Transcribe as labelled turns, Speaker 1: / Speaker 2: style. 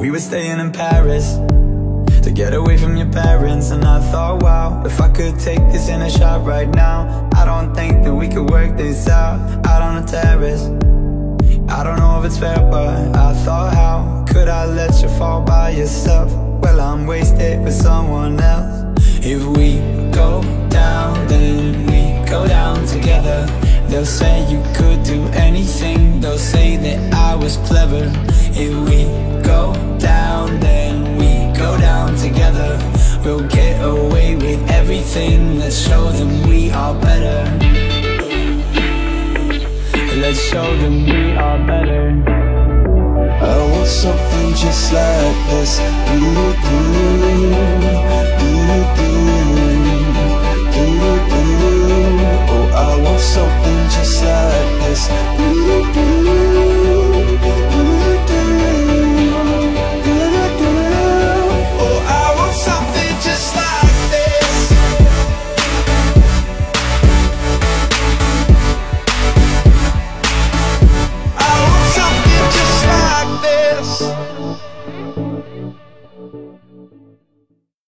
Speaker 1: We were staying in Paris to get away from your parents. And I thought, wow, if I could take this in a shot right now, I don't think that we could work this out on the terrace. I don't know if it's fair, but I thought, how could I let you fall by yourself? Well, I'm wasted with someone else. If we go down, then we go down together. They'll say you could do anything, they'll say that I was clever. If we go down, then we go down together. We'll get away with everything, let's show them we are better. Let's show them we are better.
Speaker 2: I want something just like this. Do, do, do, do.